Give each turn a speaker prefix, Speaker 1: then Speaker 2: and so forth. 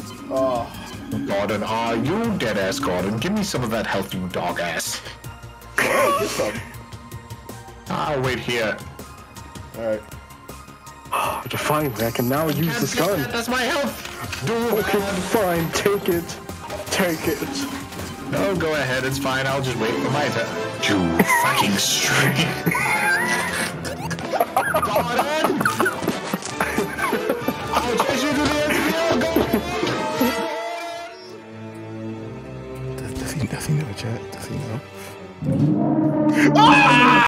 Speaker 1: Oh.
Speaker 2: Gordon, are you dead ass Gordon? Give me some of that health, you dog ass.
Speaker 1: Alright, get some.
Speaker 2: I'll wait here.
Speaker 1: Alright.
Speaker 3: Finally, I can now use this gun.
Speaker 2: That's my health.
Speaker 3: Okay, fine, take it. Take it.
Speaker 2: No, go ahead, it's fine. I'll just wait for my turn. You fucking straight. Gordon! I'll chase you to the end of the
Speaker 3: Does he know, chat? Does he know?